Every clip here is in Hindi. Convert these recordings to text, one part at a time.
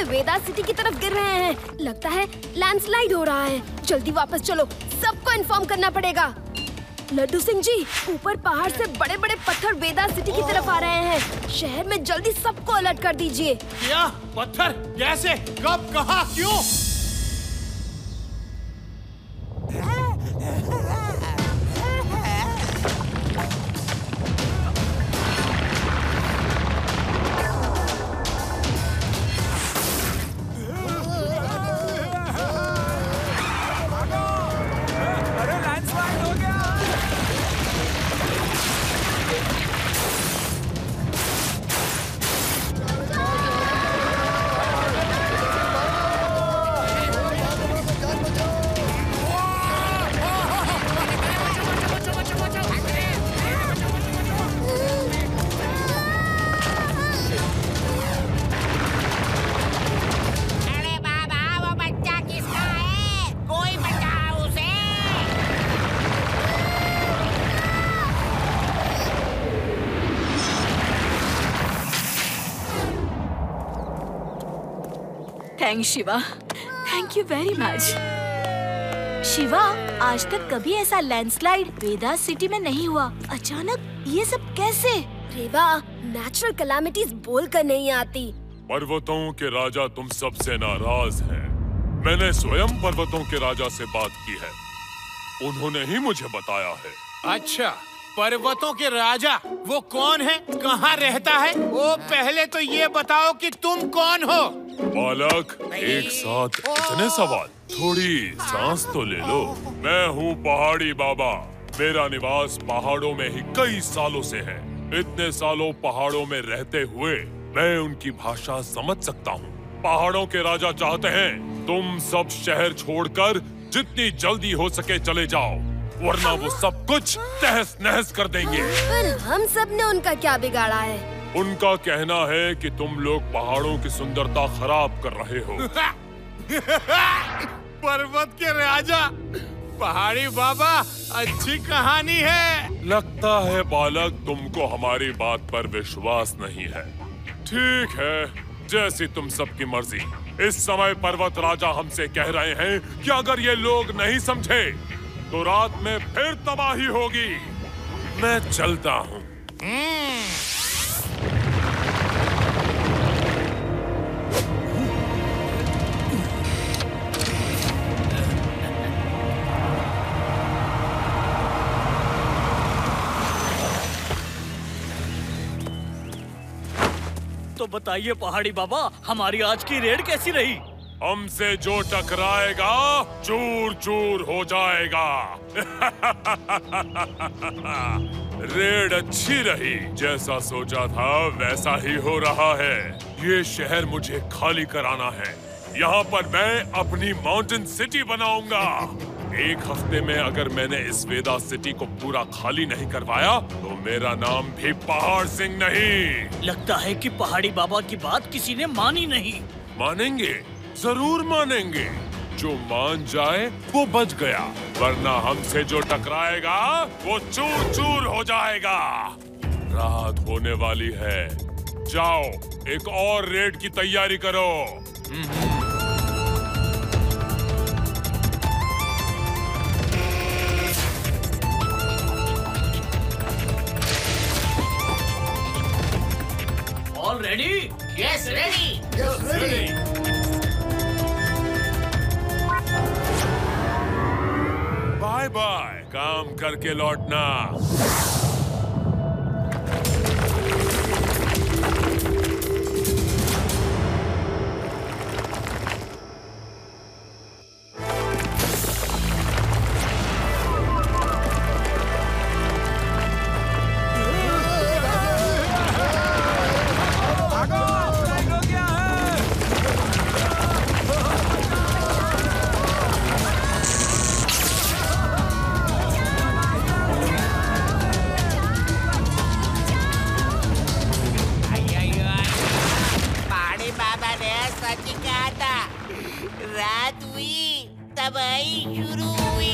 वे वेदा सिटी की तरफ गिर रहे हैं। लगता है लैंडस्लाइड हो रहा है। जल्दी वापस चलो, सबको इन्फॉर्म करना पड़ेगा। लड्डू सिंह जी, ऊपर पहाड़ से बड़े बड़े पत्थर वेदा सिटी की तरफ आ रहे हैं। शहर में जल्दी सबको अलर्ट कर दीजिए। क्या पत्थर? कैसे? कब? कहाँ? क्यों? Thanks Shiva, thank you very much. Shiva, आज तक कभी ऐसा लैंडस्लाइड वेदा सिटी में नहीं हुआ। अचानक ये सब कैसे? रेवा, नेचुरल कैलामिटीज बोलकर नहीं आती। पर्वतों के राजा तुम सबसे नाराज हैं। मैंने स्वयं पर्वतों के राजा से बात की है, उन्होंने ही मुझे बताया है। अच्छा, पर्वतों के राजा वो कौन है? कहाँ रहता है? वो पहले तो ये बताओ कि तुम कौन हो? बालक, एक साथ इतने सवाल, थोड़ी सांस तो ले लो। मैं हूँ पहाड़ी बाबा। मेरा निवास पहाड़ों में ही कई सालों से है। इतने सालों पहाड़ों में रहते हुए मैं उनकी भाषा समझ सकता हूँ। पहाड़ों के राजा चाहते हैं तुम सब शहर छोड़कर जितनी जल्दी हो सके चले जाओ, वरना वो सब कुछ तहस नहस कर देंगे। पर हम सब ने उनका क्या बिगाड़ा है? उनका कहना है कि तुम लोग पहाड़ों की सुंदरता खराब कर रहे हो। पर्वत के राजा, पहाड़ी बाबा, अच्छी कहानी है। लगता है बालक तुमको हमारी बात पर विश्वास नहीं है। ठीक है, जैसी तुम सबकी मर्जी। इस समय पर्वत राजा हमसे कह रहे हैं कि अगर ये लोग नहीं समझे तो रात में फिर तबाही होगी। मैं चलता हूँ। तो बताइए पहाड़ी बाबा, हमारी आज की रेड कैसी रही? हमसे जो टकराएगा चूर चूर हो जाएगा। रेड अच्छी रही, जैसा सोचा था वैसा ही हो रहा है। ये शहर मुझे खाली कराना है। यहाँ पर मैं अपनी माउंटेन सिटी बनाऊंगा। एक हफ्ते में अगर मैंने इस वेदा सिटी को पूरा खाली नहीं करवाया तो मेरा नाम भी पहाड़ सिंह नहीं। लगता है कि पहाड़ी बाबा की बात किसी ने मानी नहीं। मानेंगे, जरूर मानेंगे। जो मान जाए वो बच गया, वरना हमसे जो टकराएगा वो चूर चूर हो जाएगा। रात होने वाली है, जाओ एक और रेड की तैयारी करो। All ready? Yes ready. Yes, ready. Bye bye, काम करके लौटना। रात हुई, तबाही शुरू हुई।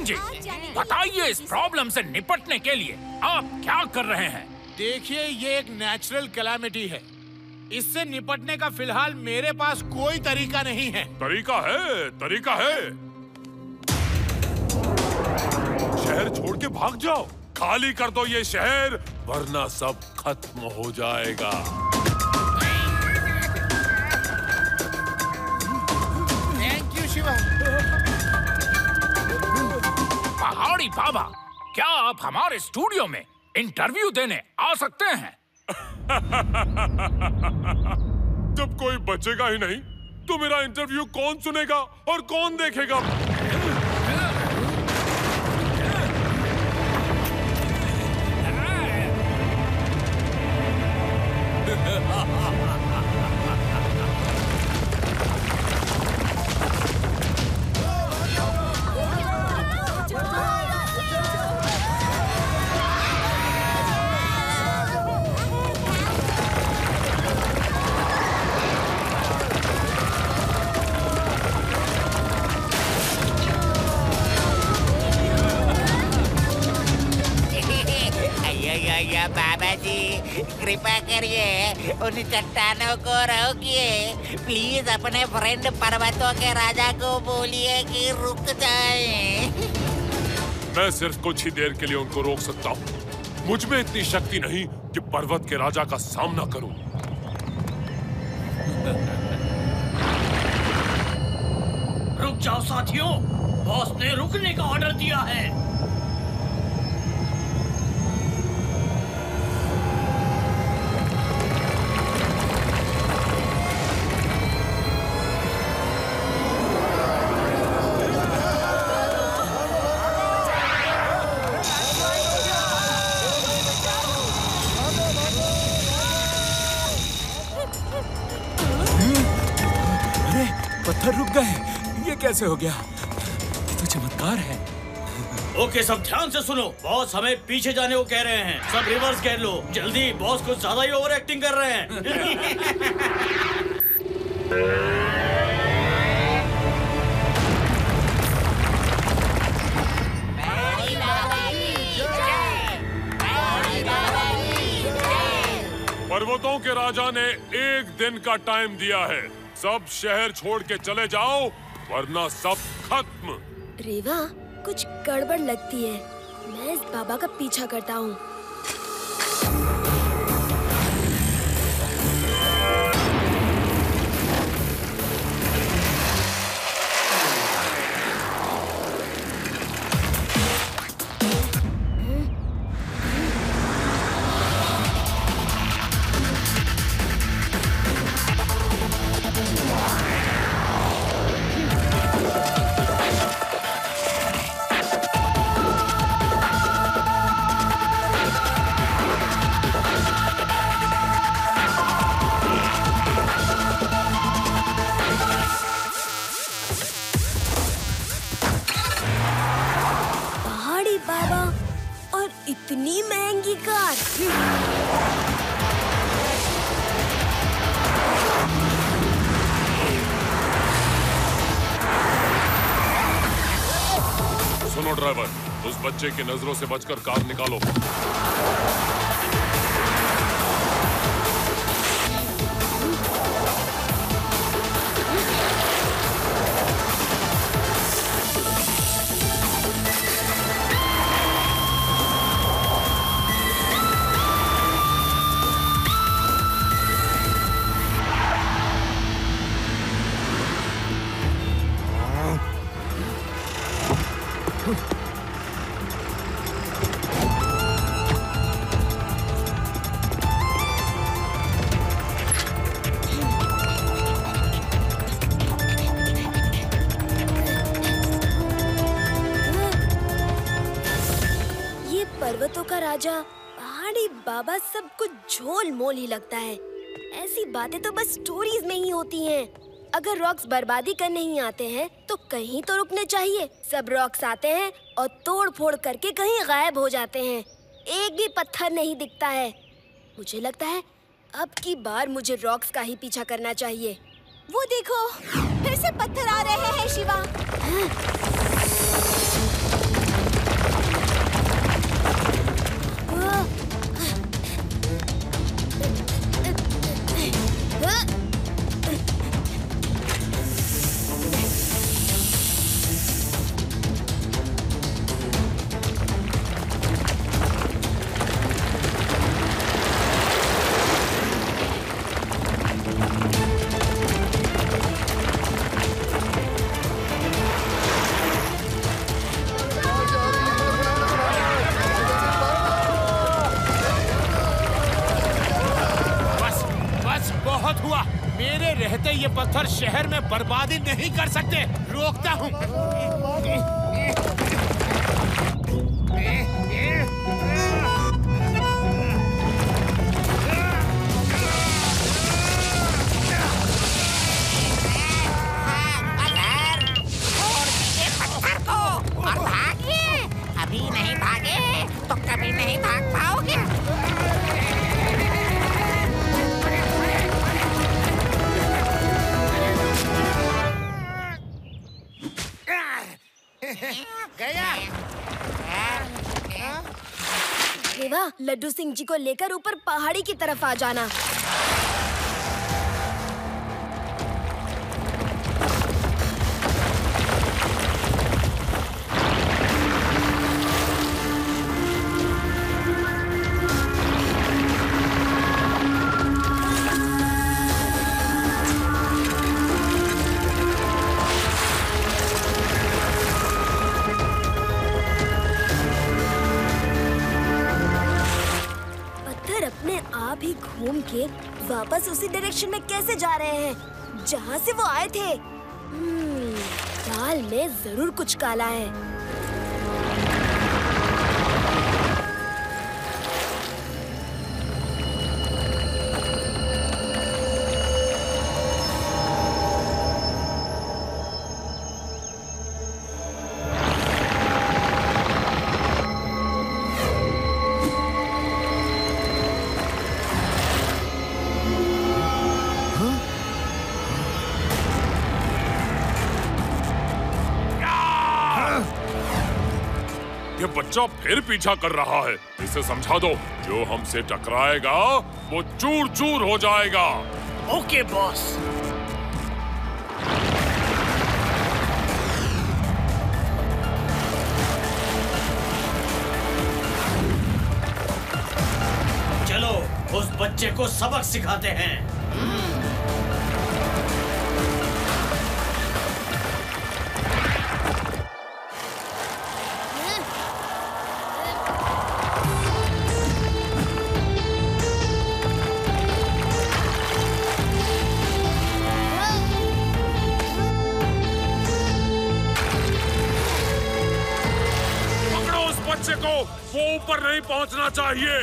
जी, बताइए इस प्रॉब्लम से निपटने के लिए आप क्या कर रहे हैं? देखिए, ये एक नेचुरल कैलामिटी है। इससे निपटने का फिलहाल मेरे पास कोई तरीका नहीं है। तरीका है, तरीका है। शहर छोड़ के भाग जाओ, खाली कर दो ये शहर, वरना सब खत्म हो जाएगा। Thank you Shiva. पहाड़ी बाबा, क्या आप हमारे स्टूडियो में इंटरव्यू देने आ सकते हैं? जब कोई बचेगा ही नहीं तो मेरा इंटरव्यू कौन सुनेगा और कौन देखेगा? बाबा जी, कृपा करिए उन चट्टानों को रोकिए। प्लीज अपने फ्रेंड पर्वतों के राजा को बोलिए कि रुक जाए। मैं सिर्फ कुछ ही देर के लिए उनको रोक सकता हूँ। मुझ में इतनी शक्ति नहीं कि पर्वत के राजा का सामना करूं। रुक जाओ साथियों, बॉस ने रुकने का ऑर्डर दिया है। पत्थर रुक गए, ये कैसे हो गया? ये तो चमत्कार है। ओके, सब ध्यान से सुनो। बॉस हमें पीछे जाने को कह रहे हैं। सब रिवर्स कर लो जल्दी, बॉस कुछ ज्यादा ही ओवर एक्टिंग कर रहे हैं। पर्वतों के राजा ने एक दिन का टाइम दिया है। सब शहर छोड़ के चले जाओ, वरना सब खत्म। रेवा, कुछ गड़बड़ लगती है। मैं इस बाबा का पीछा करता हूँ। बाबा, और इतनी महंगी कार। सुनो ड्राइवर, उस बच्चे की नजरों से बचकर कार निकालो। पर्वतों का राजा, पहाड़ी बाबा, सब कुछ झोल मोल ही लगता है। ऐसी बातें तो बस स्टोरीज में ही होती हैं। अगर रॉक्स बर्बादी करने ही आते हैं तो कहीं तो रुकने चाहिए। सब रॉक्स आते हैं और तोड़ फोड़ करके कहीं गायब हो जाते हैं। एक भी पत्थर नहीं दिखता है। मुझे लगता है अब की बार मुझे रॉक्स का ही पीछा करना चाहिए। वो देखो, फिर से पत्थर आ रहे हैं शिवा। मेरे रहते ये पत्थर शहर में बर्बादी नहीं कर सकते। रोकता हूँ। अभी नहीं भागे तो कभी नहीं भाग पाओगे। गया। देवा, लड्डू सिंह जी को लेकर ऊपर पहाड़ी की तरफ आ जाना। घूम के वापस उसी डायरेक्शन में कैसे जा रहे हैं जहाँ से वो आए थे? दाल में जरूर कुछ काला है। ये बच्चा फिर पीछा कर रहा है। इसे समझा दो, जो हमसे टकराएगा वो चूर चूर हो जाएगा। Okay boss. चलो उस बच्चे को सबक सिखाते हैं। बच्चे को वो ऊपर नहीं पहुंचना चाहिए।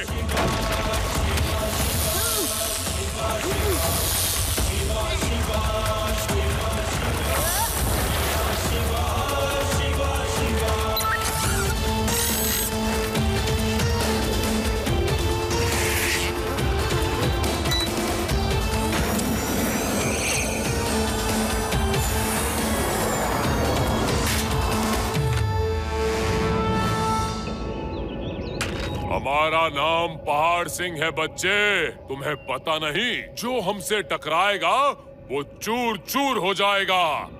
हमारा नाम पहाड़ सिंह है बच्चे, तुम्हें पता नहीं? जो हमसे टकराएगा वो चूर चूर हो जाएगा।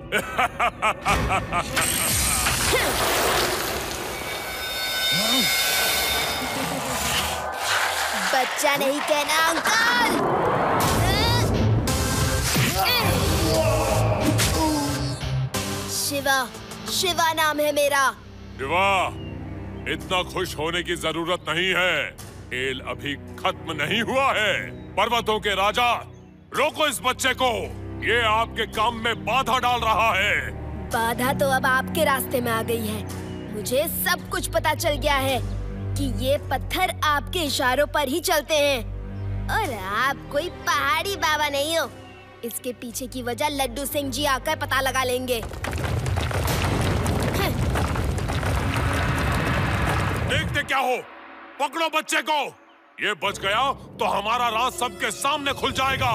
बच्चा नहीं कहना अंकल। शिवा, शिवा नाम है मेरा। शिवा, इतना खुश होने की जरूरत नहीं है। खेल अभी खत्म नहीं हुआ है। पर्वतों के राजा, रोको इस बच्चे को। ये आपके काम में बाधा डाल रहा है। बाधा तो अब आपके रास्ते में आ गई है। मुझे सब कुछ पता चल गया है कि ये पत्थर आपके इशारों पर ही चलते हैं और आप कोई पहाड़ी बाबा नहीं हो। इसके पीछे की वजह लड्डू सिंह जी आकर पता लगा लेंगे। देखते क्या हो, पकड़ो बच्चे को। ये बच गया तो हमारा राज सबके सामने खुल जाएगा।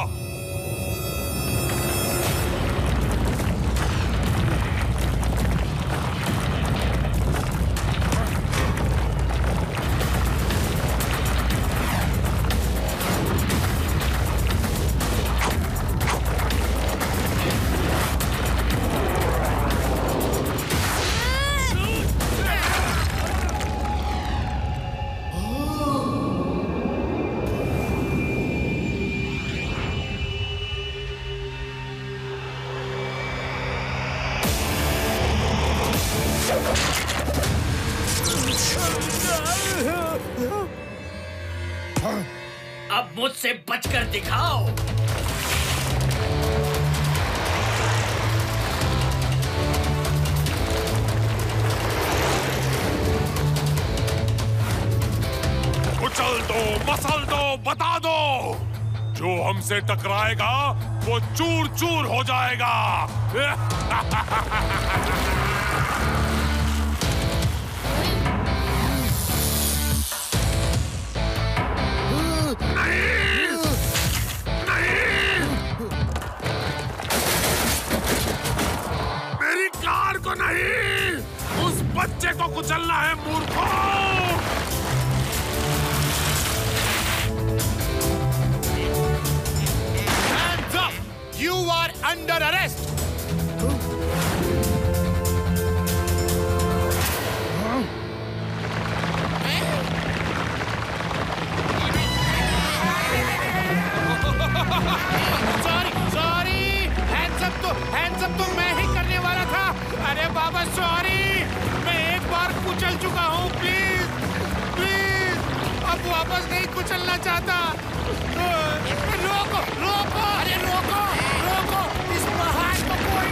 अब मुझसे बचकर दिखाओ। बता दो। जो हमसे टकराएगा वो चूर चूर हो जाएगा। मेरी कार को नहीं, उस बच्चे को कुचलना है मूर्खों। Hands up! You are under arrest. Sorry, hands up तो मैं ही करने वाला था। अरे बाबा सॉरी, मैं एक बार कुचल चुका हूँ। प्लीज अब वापस नहीं कुचलना चाहता। रोको, अरे रोको, इस पहाड़ को कोई।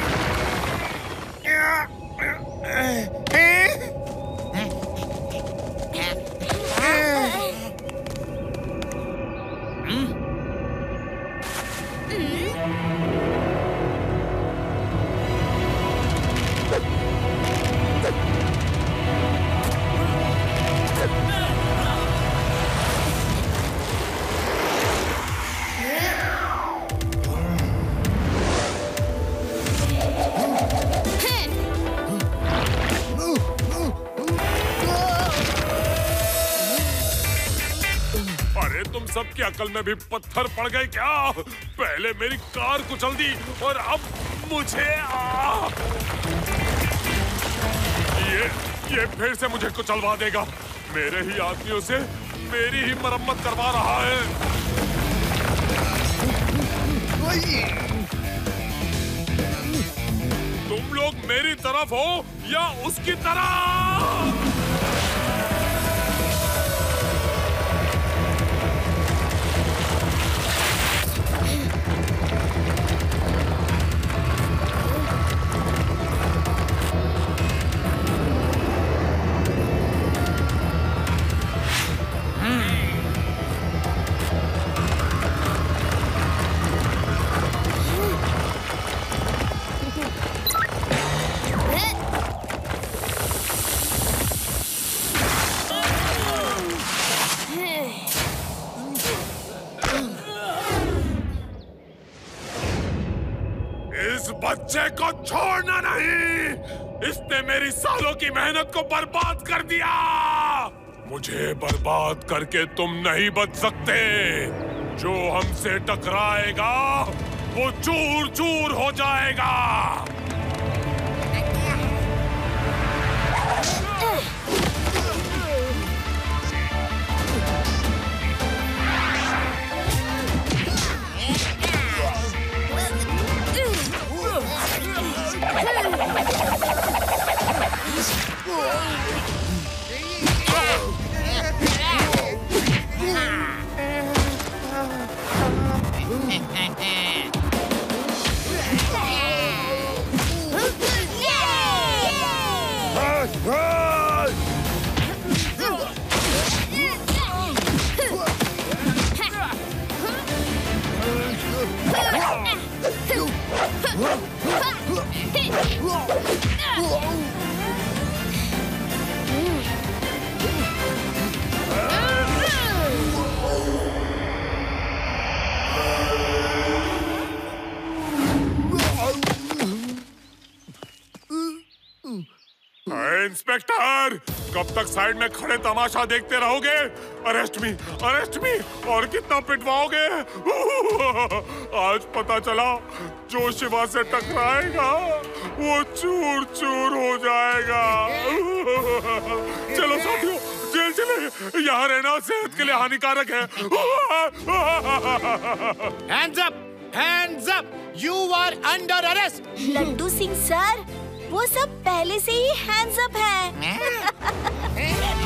तुम सबकी अकल में भी पत्थर पड़ गए क्या? पहले मेरी कार कुचल दी और अब मुझे ये फिर से मुझे कुचलवा देगा। मेरे ही आदमियों से मेरी ही मरम्मत करवा रहा है। तुम लोग मेरी तरफ हो या उसकी तरफ? बच्चे को छोड़ना नहीं। इसने मेरी सालों की मेहनत को बर्बाद कर दिया। मुझे बर्बाद करके तुम नहीं बच सकते। जो हमसे टकराएगा वो चूर चूर हो जाएगा। इंस्पेक्टर, कब तक साइड में खड़े तमाशा देखते रहोगे? अरेस्ट मी और कितना पिटवाओगे? आज पता चला जो शिवा से टकराएगा वो चूर चूर हो जाएगा। चलो साथियों, जेल चले। यहाँ रहना सेहत के लिए हानिकारक है। Hands up! You are under arrest! Laddu Singh sir, वो सब पहले से ही हैंड्स अप है।